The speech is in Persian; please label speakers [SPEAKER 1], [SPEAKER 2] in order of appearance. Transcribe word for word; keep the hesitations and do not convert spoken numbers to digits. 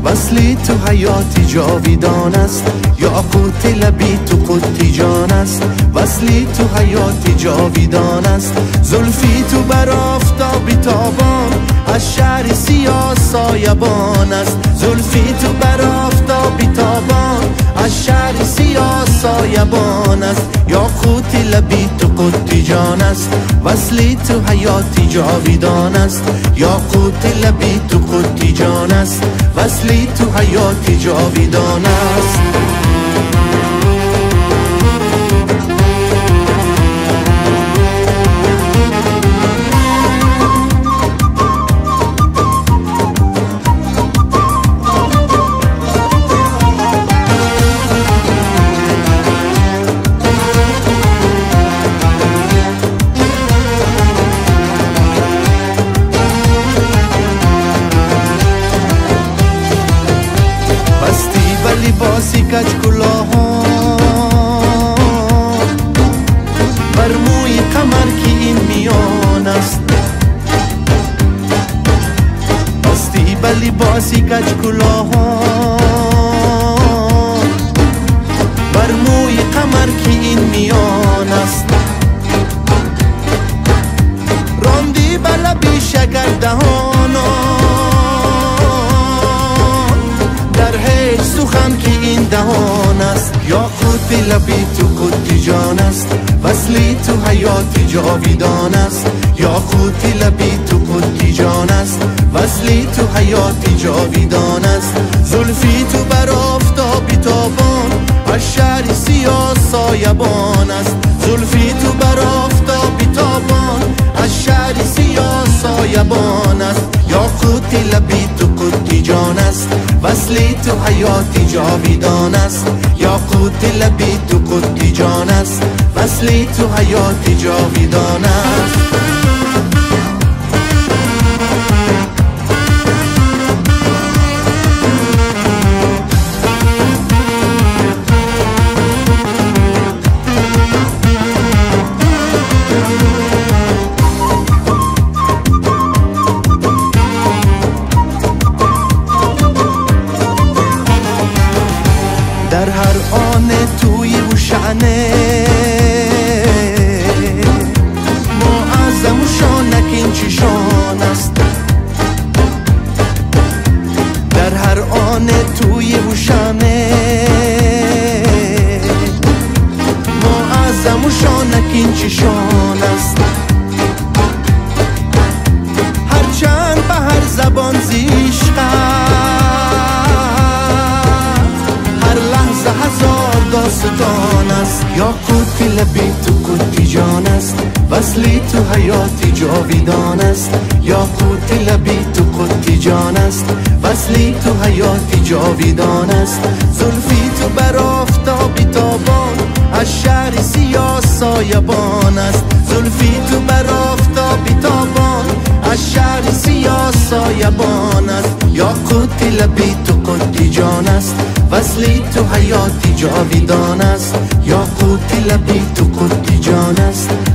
[SPEAKER 1] وصلی تو حیاتی جاویدان است، یاقوت لبی تو قطی جان است. وصلی تو حیاتی جاویدان است، زلفی تو بر آفتابی تابان، از شهر سیاه سایبان است. زلفی تو بر آفتابی تابان، از شهر سیاه سایبان است. یاقوت لبی تو قطی جان است، وصلی تو حیاتی جاویدان است. یاقوت لبی تو قطی جان است، وصلی تو حیاتی جاویدان است. لباسی کج کلاها بر موی قمر که این میان است. بستی به لباسی کج کلاها بر موی قمر که این میان است. راندی به لبی شکر دهانا در هیچ سخن که این دهان است. یاقوت لبی تو قطی جان است، وصلی تو حیاتی جاویدان است. یاقوت لبی تو قطی جان است، وصلی تو حیاتی جاویدان است. زلفی تو بر آفتابی تابان، از شهر سیاه سایبان است. زلفی تو بر آفتابی تابان، از شهر سیاه سایبان است. یاقوت لبی تو قطی جان است، وصلی تو حیاتی جاویدان است. یاقوت لبی تو قطی جان است، وصلی تو حیاتی جاویدان است. در هر آن توی و شعنه معظم و شانک این چشان است. در هر آن توی و شعنه معظم و شانک این چشان است. هرچند به هر زبان زیشق هزار داستان است. یاقوت لبی تو قطی جان است، وصلی تو حیاتی جاویدان است. یاقوت لبی تو قطی جان است، وصلی تو حیاتی جاویدان است. زلفی تو بر آفتابی تابان، از شهر سیاه سایبان است. زلفی تو بر آفتابی تابان، از شهر سیاه سایبان است. یاقوت لبی تو قطی جان است، وصلی تو حیاتی جاویدان است. یاقوت لبی تو قطی جان است،